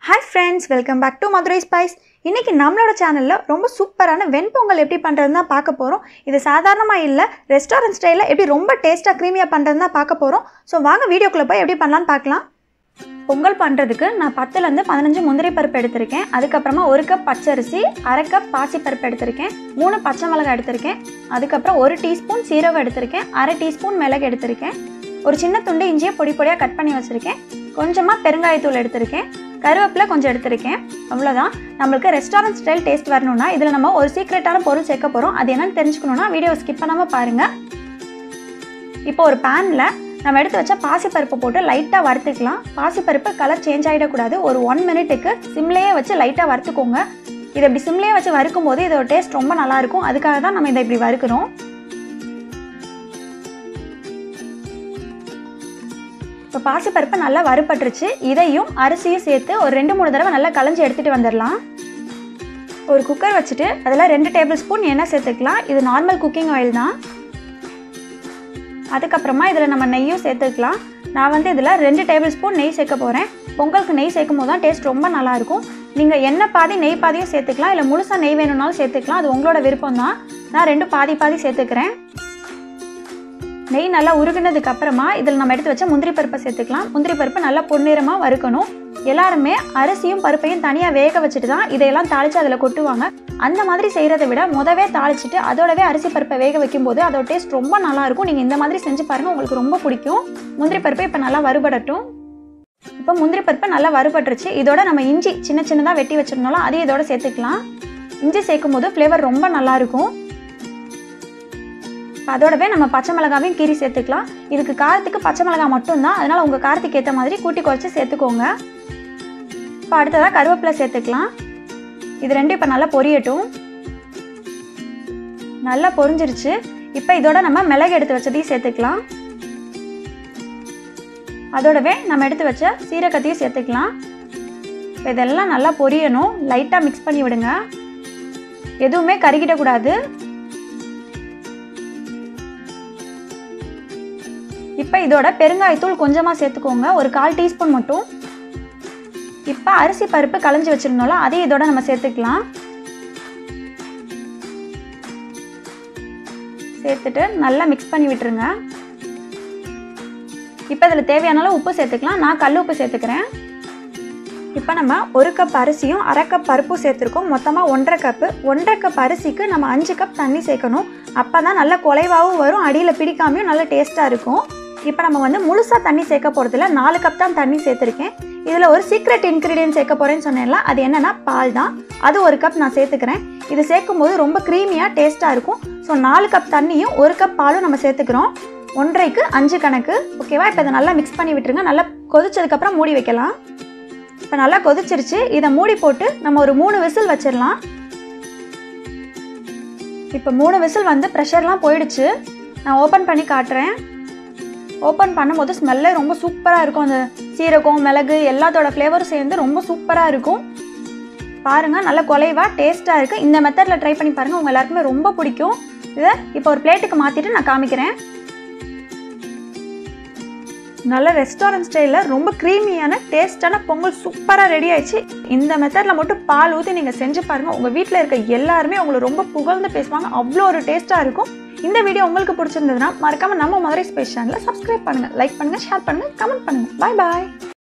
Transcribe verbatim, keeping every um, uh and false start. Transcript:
Hi friends, welcome back to Madurai Spice. இன்னைக்கு நம்மளோட சேனல்ல ரொம்ப சூப்பரான வெண்பொங்கல் எப்படி பண்றதுன்னு தான் பார்க்க போறோம். இது சாதாரணமா இல்ல, ரெஸ்டாரன்ட் ஸ்டைல்ல எப்படி ரொம்ப டேஸ்டா கிரீமியா பண்றதுன்னு தான் பார்க்க போறோம். சோ வாங்க வீடியோக்குள்ள போய் எப்படி பண்ணலாம்னு பார்க்கலாம். பொங்கல் பண்றதுக்கு நான் பத்து ல இருந்து பதினைந்து முந்திரி பருப்பு எடுத்துர்க்கேன். அதுக்கு அப்புறமா ஒரு கப் பச்சரிசி, அரை கப் பாசி பருப்பு எடுத்துர்க்கேன். மூணு பச்சை மிளகாய் எடுத்துர்க்கேன். அதுக்கு அப்புறம் ஒரு டீஸ்பூன் சீரகம் எடுத்துர்க்கேன். அரை டீஸ்பூன் மிளகு எடுத்துர்க்கேன். ஒரு சின்ன துண்டு இஞ்சியை பொடி பொடியா கட் பண்ணி வச்சிருக்கேன். கொஞ்சமா பெருங்காயத்தூள் எடுத்துர்க்கேன். கருவேப்பிலை கொஞ்சம் எடுத்துர்க்கேன். அவ்வளவுதான். நமக்கு ரெஸ்டாரன்ட் ஸ்டைல் டேஸ்ட் வரணும்னா இதுல நம்ம ஒரு சீக்ரெட்டான பொருள் சேர்க்க போறோம். அது என்னன்னு தெரிஞ்சுக்கணும்னா வீடியோவை ஸ்கிப் பண்ணாம பாருங்க. இப்போ ஒரு பேன்ல நம்ம எடுத்து வச்ச பாசி பருப்பு போட்டு லைட்டா வறுத்துக்கலாம். பாசி பருப்பு கலர் சேஞ்ச் ஆயிடக்கூடாது. ஒரு ஒன் மினிட்டுக்கு சிம்லேயே வச்சு லைட்டா வறுத்துக்கோங்க. இதை இப்படி சிம்லேயே வச்சு வறுக்கும் போது இதோட டேஸ்ட் ரொம்ப நல்லா இருக்கும். அதுக்காக தான் நம்ம இதை இப்படி வறுக்கிறோம். இப்போ பாசி பருப்பு நல்லா வறுபட்டுருச்சு. இதையும் அரிசியும் சேர்த்து ஒரு ரெண்டு மூணு தடவை நல்லா களைஞ்சி எடுத்துட்டு வந்துடலாம். ஒரு குக்கர் வச்சுட்டு அதில் ரெண்டு டேபிள் ஸ்பூன் எண்ணெய் சேர்த்துக்கலாம். இது நார்மல் குக்கிங் ஆயில் தான். அதுக்கப்புறமா இதில் நம்ம நெய்யும் சேர்த்துக்கலாம். நான் வந்து இதில் ரெண்டு டேபிள் ஸ்பூன் நெய் சேர்க்க போகிறேன். பொங்கலுக்கு நெய் சேர்க்கும் போது தான் டேஸ்ட் ரொம்ப நல்லாயிருக்கும். நீங்கள் எண்ணெய் பாதி நெய் பாதியும் சேர்த்துக்கலாம். இல்லை முழுசாக நெய் வேணும்னாலும் சேர்த்துக்கலாம். அது உங்களோட விருப்பம் தான். நான் ரெண்டு பாதி பாதி சேர்த்துக்கிறேன். நெய் நல்லா உருகுனதுக்கு அப்புறமா இதில் நம்ம எடுத்து வச்ச முந்திரி பருப்பை சேர்த்துக்கலாம். முந்திரி பருப்பு நல்லா பொன்னிறமாக வறுக்கணும். எல்லாருமே அரிசியும் பருப்பையும் தனியாக வேக வச்சுட்டு தான் இதையெல்லாம் தாளித்து அதில் கொட்டுவாங்க. அந்த மாதிரி செய்கிறத விட முதவே தாளிச்சிட்டு அதோடவே அரிசி பருப்பை வேக வைக்கும்போது அதோட டேஸ்ட் ரொம்ப நல்லாயிருக்கும். நீங்கள் இந்த மாதிரி செஞ்சு பாருங்கள், உங்களுக்கு ரொம்ப பிடிக்கும். முந்திரி பருப்பு இப்போ நல்லா வறுபடட்டும். இப்போ முந்திரி பருப்பு நல்லா வறுபட்டுருச்சு. இதோட நம்ம இஞ்சி சின்ன சின்னதாக வெட்டி வச்சிருந்தாலும் அதையும் இதோட சேர்த்துக்கலாம். இஞ்சி சேர்க்கும் போது ஃப்ளேவர் ரொம்ப நல்லாயிருக்கும். அதோடவே நம்ம பச்சை மிளகாவையும் கீரி சேர்த்துக்கலாம். இதுக்கு காரத்துக்கு பச்சை மிளகாய் மட்டும்தான், அதனால் உங்கள் காரத்துக்கு ஏற்ற மாதிரி கூட்டி குறைச்சி சேர்த்துக்கோங்க. இப்போ அடுத்ததாக கருவேப்பிலை சேர்த்துக்கலாம். இது ரெண்டும் இப்போ நல்லா பொரியட்டும். நல்லா பொரிஞ்சிருச்சு. இப்போ இதோட நம்ம மிளகு எடுத்து வச்சதையும் சேர்த்துக்கலாம். அதோடவே நம்ம எடுத்து வச்ச சீரகத்தையும் சேர்த்துக்கலாம். இப்போ இதெல்லாம் நல்லா பொரியணும். லைட்டாக மிக்ஸ் பண்ணி விடுங்க. எதுவுமே கருகிடக்கூடாது. இப்போ இதோட பெருங்காயத்தூள் கொஞ்சமாக சேர்த்துக்கோங்க, ஒரு கால் டீஸ்பூன் மட்டும். இப்போ அரிசி பருப்பு களைஞ்சி வச்சிருந்தோம்ல அதையும் இதோட நம்ம சேர்த்துக்கலாம். சேர்த்துட்டு நல்லா மிக்ஸ் பண்ணி விட்டுருங்க. இப்போ இதில் தேவையான அளவு உப்பு சேர்த்துக்கலாம். நான் கல் உப்பு சேர்த்துக்கிறேன். இப்போ நம்ம ஒரு கப் அரிசியும் அரை கப் பருப்பும் சேர்த்துருக்கோம். மொத்தமாக ஒன்றரை கப்பு. ஒன்றரை கப் அரிசிக்கு நம்ம அஞ்சு கப் தண்ணி சேர்க்கணும். அப்போ தான் நல்லா குலைவாகவும் வரும், அடியில் பிடிக்காமையும் நல்லா டேஸ்ட்டாக இருக்கும். இப்போ நம்ம வந்து முழுசாக தண்ணி சேர்க்க போகிறதில்ல, நாலு கப் தான் தண்ணி சேர்த்துருக்கேன். இதில் ஒரு சீக்ரெட் இன்க்ரீடியன்ட் சேர்க்க போகிறேன்னு சொன்னேன்ல, அது என்னென்னா பால் தான். அது ஒரு கப் நான் சேர்த்துக்கிறேன். இது சேர்க்கும் போது ரொம்ப க்ரீமியாக டேஸ்ட்டாக இருக்கும். ஸோ நாலு கப் தண்ணியும் ஒரு கப் பாலும் நம்ம சேர்த்துக்கிறோம். ஒன்றைக்கு அஞ்சு கணக்கு. ஓகேவா? இப்போ இதை நல்லா மிக்ஸ் பண்ணி விட்டுருங்க. நல்லா கொதிச்சதுக்கப்புறம் மூடி வைக்கலாம். இப்போ நல்லா கொதிச்சிருச்சு. இதை மூடி போட்டு நம்ம ஒரு மூணு விசில் வச்சிடலாம். இப்போ மூணு விசில் வந்து ப்ரெஷர்லாம் போயிடுச்சு. நான் ஓப்பன் பண்ணி காட்டுறேன். ஓப்பன் பண்ணும்போது ஸ்மெல்லே ரொம்ப சூப்பராக இருக்கும். அந்த சீரகம் மிளகு எல்லாத்தோட ஃப்ளேவரும் சேர்ந்து ரொம்ப சூப்பராக இருக்கும். பாருங்கள், நல்ல குலைவாக டேஸ்ட்டாக இருக்குது. இந்த மெத்தடில் ட்ரை பண்ணி பாருங்கள், உங்கள் எல்லாருக்குமே ரொம்ப பிடிக்கும். இதை இப்போ ஒரு பிளேட்டுக்கு மாற்றிட்டு நான் காமிக்கிறேன். நல்ல ரெஸ்டாரண்ட் ஸ்டைலில் ரொம்ப க்ரீமியான டேஸ்டான பொங்கல் சூப்பராக ரெடி ஆயிடுச்சு. இந்த மெத்தடில் மட்டும் பால் ஊற்றி நீங்கள் செஞ்சு பாருங்கள். உங்கள் வீட்டில் இருக்க எல்லாருமே உங்களை ரொம்ப புகழ்ந்து பேசுவாங்க. அவ்வளோ ஒரு டேஸ்ட்டாக இருக்கும். இந்த வீடியோ உங்களுக்கு பிடிச்சிருந்ததுன்னா மறக்காம நம்ம மதுரை ஸ்பைஸ் சேனலை சப்ஸ்கிரைப் பண்ணுங்கள், லைக் பண்ணுங்கள், ஷேர் பண்ணுங்கள், கமெண்ட் பண்ணுங்கள். பாய் பாய்.